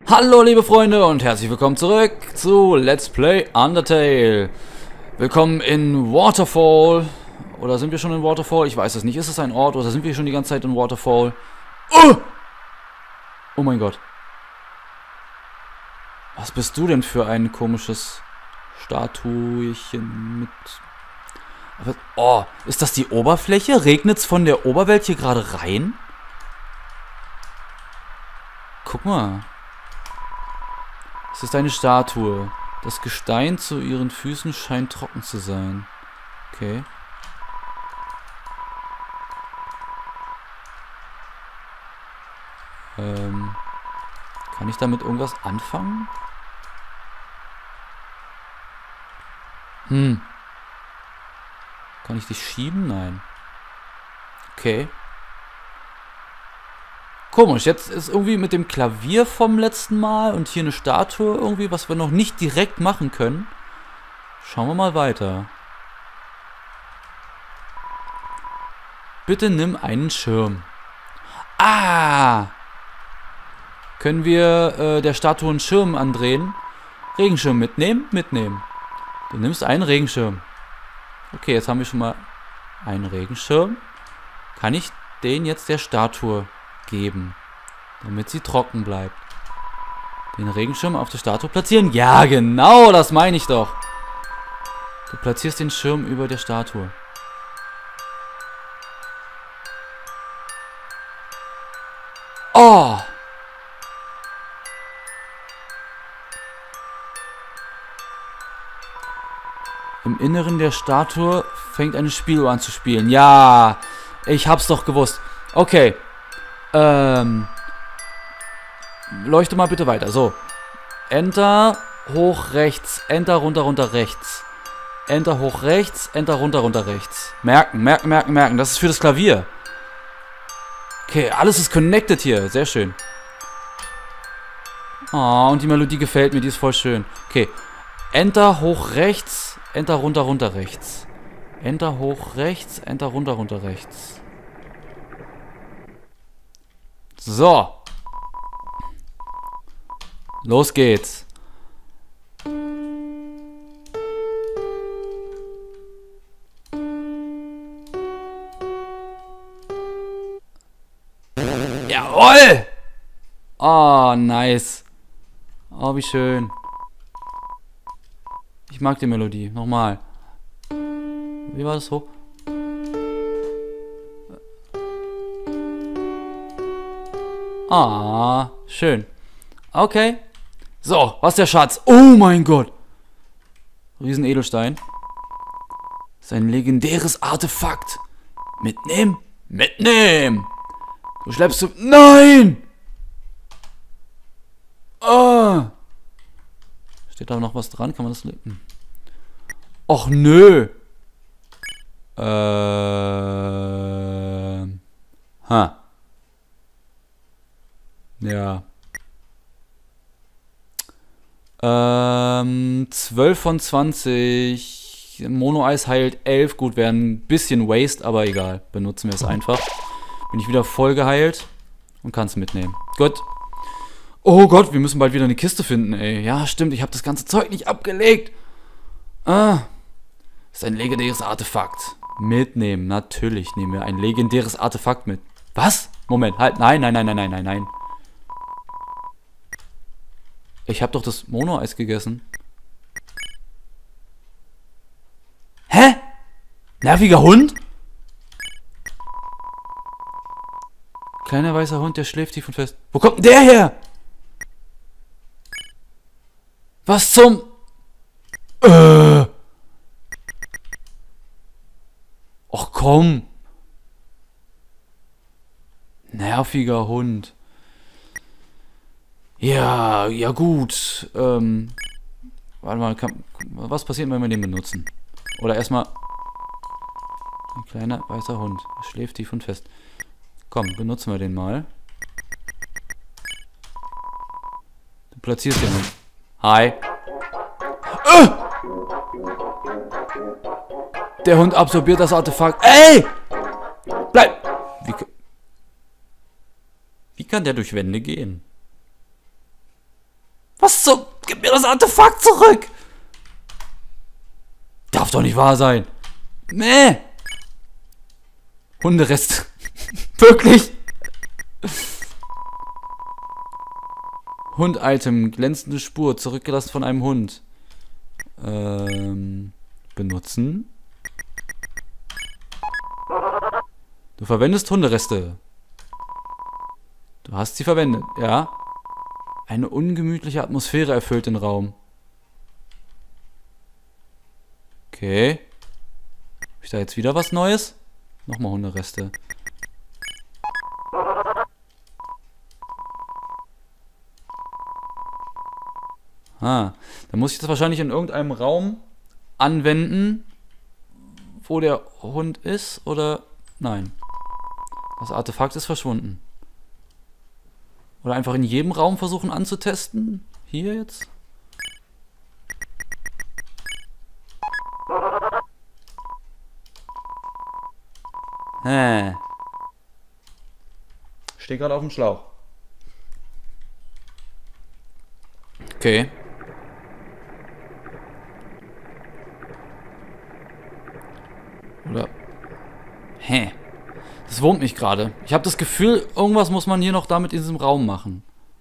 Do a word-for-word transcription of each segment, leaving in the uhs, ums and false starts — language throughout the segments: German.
Hallo liebe Freunde und herzlich willkommen zurück zu Let's Play Undertale. Willkommen in Waterfall. Oder sind wir schon in Waterfall? Ich weiß es nicht. Ist es ein Ort oder sind wir schon die ganze Zeit in Waterfall? Oh! Oh mein Gott. Was bist du denn für ein komisches Statuechen mit... Aber, oh, ist das die Oberfläche? Regnet es von der Oberwelt hier gerade rein? Guck mal. Es ist eine Statue. Das Gestein zu ihren Füßen scheint trocken zu sein. Okay. Ähm. Kann ich damit irgendwas anfangen? Hm. Kann ich dich schieben? Nein. Okay. Komisch, jetzt ist irgendwie mit dem Klavier vom letzten Mal und hier eine Statue irgendwie, was wir noch nicht direkt machen können. Schauen wir mal weiter. Bitte nimm einen Schirm. Ah! Können wir äh, der Statue einen Schirm andrehen? Regenschirm mitnehmen? Mitnehmen. Du nimmst einen Regenschirm. Okay, jetzt haben wir schon mal einen Regenschirm. Kann ich den jetzt der Statue geben, damit sie trocken bleibt? Den Regenschirm auf der Statue platzieren? Ja, genau, das meine ich doch. Du platzierst den Schirm über der Statue. Oh! Im Inneren der Statue fängt eine Spieluhr an zu spielen. Ja, ich hab's doch gewusst. Okay. Ähm. Leuchte mal bitte weiter. So. Enter, hoch, rechts. Enter, runter, runter, rechts. Enter, hoch, rechts. Enter, runter, runter, rechts. Merken, merken, merken, merken. Das ist für das Klavier. Okay, alles ist connected hier. Sehr schön. Oh, und die Melodie gefällt mir. Die ist voll schön. Okay. Enter, hoch, rechts. Enter, runter, runter, rechts. Enter, hoch, rechts. Enter, runter, runter, rechts. So. Los geht's. Jawohl! Oh, nice. Oh, wie schön. Ich mag die Melodie. Nochmal. Wie war das so? Ah, schön. Okay. So, was ist der Schatz? Oh mein Gott. Riesenedelstein. Das ist ein legendäres Artefakt. Mitnehmen? Mitnehmen! Du schleppst du... Nein! Ah! Steht da noch was dran? Kann man das... Hm. Och, nö! Ähm... Ha. Ja. Ähm... zwölf von zwanzig. Mono-Eis heilt elf. Gut, wäre ein bisschen Waste, aber egal. Benutzen wir es einfach. Bin ich wieder voll geheilt. Und kann es mitnehmen. Gut. Oh Gott, wir müssen bald wieder eine Kiste finden, ey. Ja, stimmt, ich habe das ganze Zeug nicht abgelegt. Ah. Das ist ein legendäres Artefakt. Mitnehmen, natürlich nehmen wir ein legendäres Artefakt mit. Was? Moment, halt, nein, nein, nein, nein, nein, nein, nein. Ich habe doch das Mono-Eis gegessen. Hä? Nerviger Hund? Kleiner weißer Hund, der schläft tief und fest. Wo kommt denn der her? Was zum... Äh. Och komm. Nerviger Hund. Ja, ja gut. Ähm. Warte mal, kann, was passiert, wenn wir den benutzen? Oder erstmal... Ein kleiner weißer Hund. Er schläft tief und fest. Komm, benutzen wir den mal. Du platzierst den Hund. Hi. Äh! Der Hund absorbiert das Artefakt. Ey! Bleib! Wie, wie kann der durch Wände gehen? Was zum... Gib mir das Artefakt zurück! Darf doch nicht wahr sein. Nee. Hunderest. Wirklich? Hund-Item. Glänzende Spur. Zurückgelassen von einem Hund. Ähm... Benutzen. Du verwendest Hundereste. Du hast sie verwendet, ja. Eine ungemütliche Atmosphäre erfüllt den Raum. Okay. Habe ich da jetzt wieder was Neues? Nochmal Hundereste. Ah, dann muss ich das wahrscheinlich in irgendeinem Raum anwenden, wo der Hund ist, oder... Nein. Das Artefakt ist verschwunden. Oder einfach in jedem Raum versuchen anzutesten. Hier jetzt. Hä. Stehe gerade auf dem Schlauch. Okay. Oder... Hä? Das wurmt mich gerade. Ich habe das Gefühl, irgendwas muss man hier noch damit in diesem Raum machen.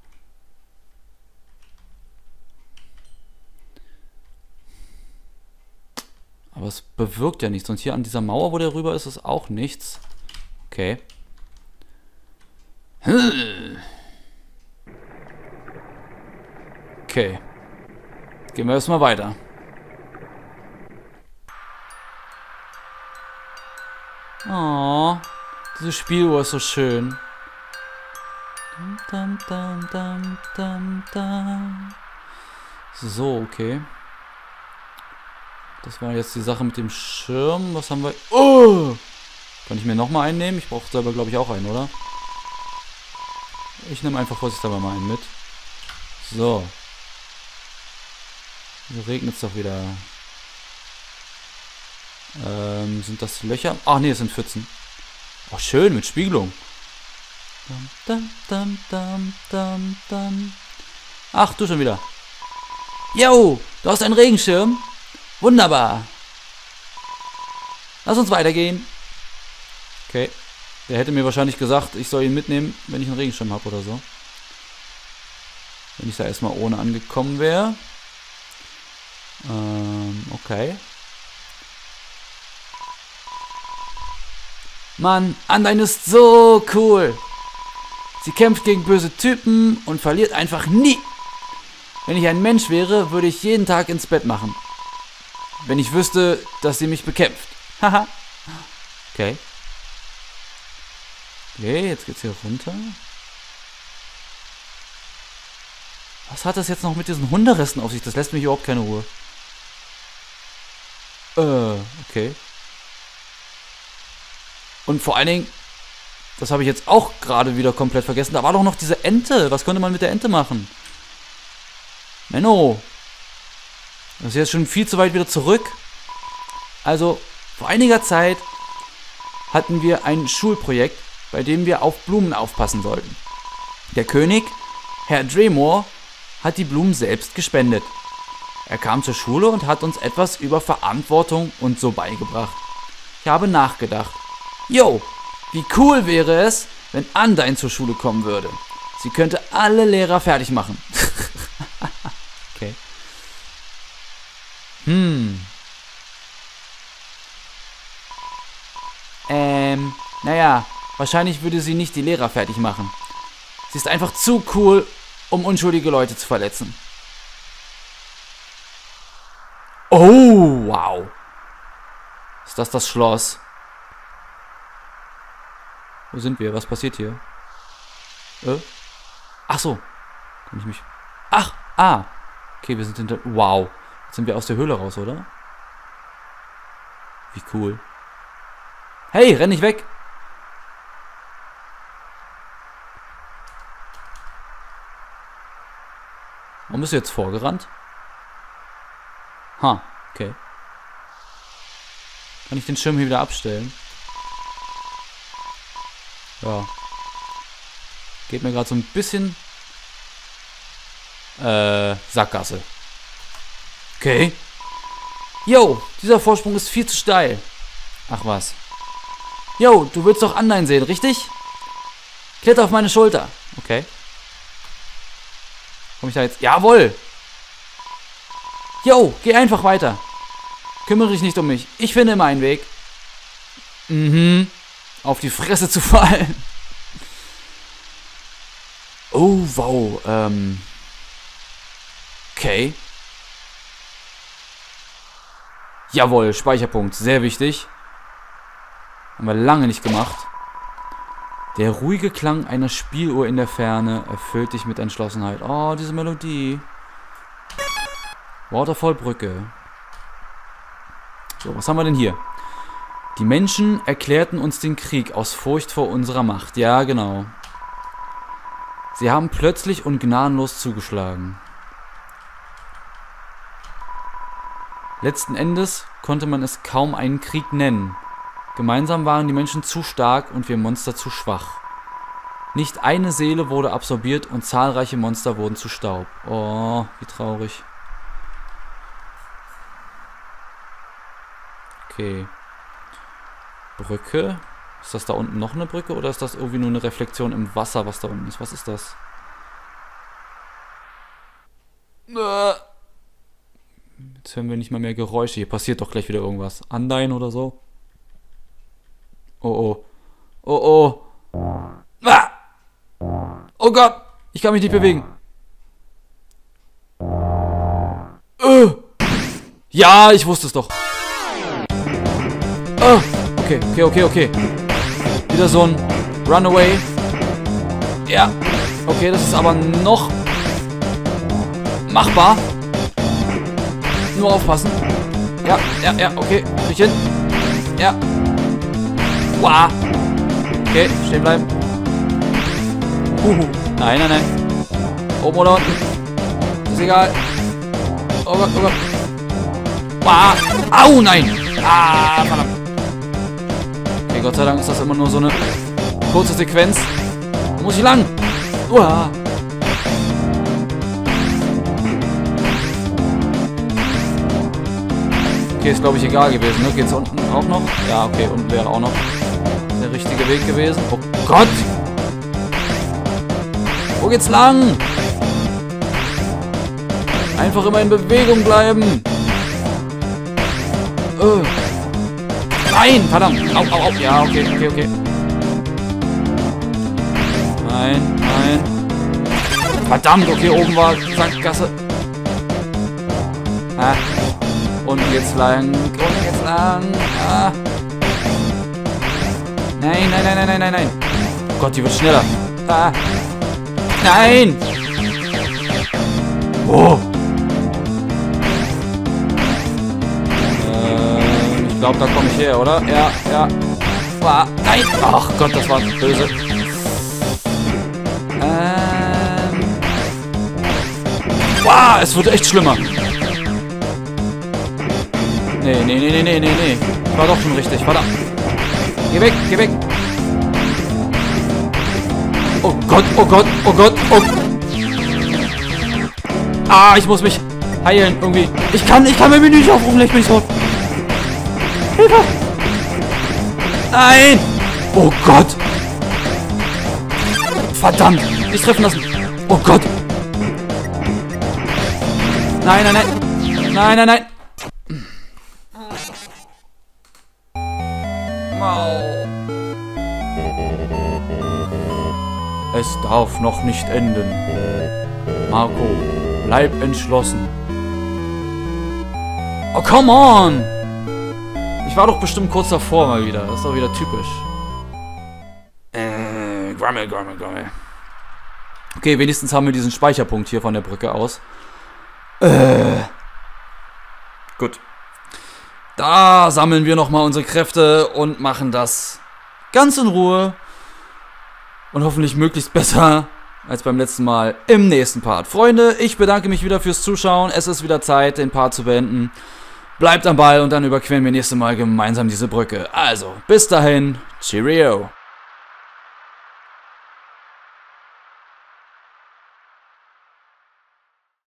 Aber es bewirkt ja nichts. Und hier an dieser Mauer, wo der rüber ist, ist auch nichts. Okay. Okay. Gehen wir erstmal weiter. Oh, diese Spieluhr ist so schön. Dum, dum, dum, dum, dum. So, okay. Das war jetzt die Sache mit dem Schirm. Was haben wir? Oh! Kann ich mir nochmal einen nehmen? Ich brauche selber, glaube ich, auch einen, oder? Ich nehme einfach vorsichtshalber mal einen mit. So. Hier regnet es doch wieder. Ähm, sind das Löcher? Ach nee, es sind Pfützen. Oh, schön, mit Spiegelung. Dum, dum, dum, dum, dum. Ach, du schon wieder. Yo, du hast einen Regenschirm? Wunderbar. Lass uns weitergehen. Okay. Der hätte mir wahrscheinlich gesagt, ich soll ihn mitnehmen, wenn ich einen Regenschirm habe oder so. Wenn ich da erstmal ohne angekommen wäre. Ähm, okay. Mann, Undyne ist so cool. Sie kämpft gegen böse Typen und verliert einfach nie. Wenn ich ein Mensch wäre, würde ich jeden Tag ins Bett machen. Wenn ich wüsste, dass sie mich bekämpft. Haha. Okay. Okay, jetzt geht's hier runter. Was hat das jetzt noch mit diesen Hunderesten auf sich? Das lässt mich überhaupt keine Ruhe. Äh, okay. Und vor allen Dingen, das habe ich jetzt auch gerade wieder komplett vergessen. Da war doch noch diese Ente. Was konnte man mit der Ente machen? Menno. Das ist jetzt schon viel zu weit wieder zurück. Also, vor einiger Zeit hatten wir ein Schulprojekt, bei dem wir auf Blumen aufpassen sollten. Der König, Herr Dremore, hat die Blumen selbst gespendet. Er kam zur Schule und hat uns etwas über Verantwortung und so beigebracht. Ich habe nachgedacht. Jo, wie cool wäre es, wenn Undyne zur Schule kommen würde. Sie könnte alle Lehrer fertig machen. Okay. Hm. Ähm, naja, wahrscheinlich würde sie nicht die Lehrer fertig machen. Sie ist einfach zu cool, um unschuldige Leute zu verletzen. Oh, wow. Ist das das Schloss? Wo sind wir? Was passiert hier? Äh? Ach so. Kann ich mich... Ach, ah. Okay, wir sind hinter... Wow. Jetzt sind wir aus der Höhle raus, oder? Wie cool. Hey, renn nicht weg. Warum bist du jetzt vorgerannt? Ha, okay. Kann ich den Schirm hier wieder abstellen? Ja. Geht mir gerade so ein bisschen... Äh, Sackgasse. Okay. Yo, dieser Vorsprung ist viel zu steil. Ach was. Yo, du willst doch Anleihen sehen, richtig? Kletter auf meine Schulter. Okay. Komm ich da jetzt? Jawohl! Yo, geh einfach weiter. Kümmere dich nicht um mich. Ich finde immer einen Weg. Mhm. Auf die Fresse zu fallen. Oh, wow. Ähm. Okay. Jawohl, Speicherpunkt. Sehr wichtig. Haben wir lange nicht gemacht. Der ruhige Klang einer Spieluhr in der Ferne erfüllt dich mit Entschlossenheit. Oh, diese Melodie. Waterfall-Brücke. So, was haben wir denn hier? Die Menschen erklärten uns den Krieg aus Furcht vor unserer Macht. Ja, genau. Sie haben plötzlich und gnadenlos zugeschlagen. Letzten Endes konnte man es kaum einen Krieg nennen. Gemeinsam waren die Menschen zu stark und wir Monster zu schwach. Nicht eine Seele wurde absorbiert und zahlreiche Monster wurden zu Staub. Oh, wie traurig. Okay. Brücke. Ist das da unten noch eine Brücke oder ist das irgendwie nur eine Reflexion im Wasser, was da unten ist? Was ist das? Jetzt hören wir nicht mal mehr Geräusche. Hier passiert doch gleich wieder irgendwas. Anleihen oder so. Oh oh. Oh oh. Ah! Oh Gott. Ich kann mich nicht bewegen. Uh. Ja, ich wusste es doch. Oh. Okay, okay, okay, okay. Wieder so ein Runaway. Ja. Okay, das ist aber noch machbar. Nur aufpassen. Ja, ja, ja, okay. Krieg ich hin. Ja. Wow. Okay, stehen bleiben. Uhu. Nein, nein, nein. Oben oder unten. Ist egal. Oh Gott, oh Gott. Wow. Au, nein. Ah, verdammt. Okay, Gott sei Dank ist das immer nur so eine kurze Sequenz. Da muss ich lang. Uah. Okay, ist glaube ich egal gewesen, ne? Geht's unten auch noch? Ja, okay, unten wäre auch noch der richtige Weg gewesen. Oh Gott! Wo geht's lang? Einfach immer in Bewegung bleiben. Oh. Nein, verdammt. Au, au, au. Ja, okay, okay, okay. Nein, nein. Verdammt, okay, oben war Sackgasse. Ah. Unten geht's lang. Unten geht's lang. Ah. Nein, nein, nein, nein, nein, nein, nein. Oh Gott, die wird schneller. Ah. Nein! Oh! Ähm, ich glaube, da komme ich her, oder? Ja, ja. Ah, nein! Ach Gott, das war böse. Ähm. Wow, es wird echt schlimmer. Nee, nee, nee, nee, nee, nee, nee. War doch schon richtig, verdammt. Geh weg, geh weg. Oh Gott, oh Gott, oh Gott, oh. Ah, ich muss mich heilen, irgendwie. Ich kann, ich kann mein Menü nicht aufrufen, ich bin tot. Hilfe! Nein! Oh Gott! Verdammt! Nicht treffen lassen! Oh Gott! Nein, nein, nein! Nein, nein, nein! Es darf noch nicht enden. Marco, bleib entschlossen. Oh, come on! Ich war doch bestimmt kurz davor mal wieder. Das ist doch wieder typisch. Äh, Grammel, Grammel, Grammel. Okay, wenigstens haben wir diesen Speicherpunkt hier von der Brücke aus. Äh. Gut. Da sammeln wir nochmal unsere Kräfte und machen das ganz in Ruhe. Und hoffentlich möglichst besser als beim letzten Mal im nächsten Part. Freunde, ich bedanke mich wieder fürs Zuschauen. Es ist wieder Zeit, den Part zu beenden. Bleibt am Ball und dann überqueren wir nächstes Mal gemeinsam diese Brücke. Also, bis dahin, Cheerio.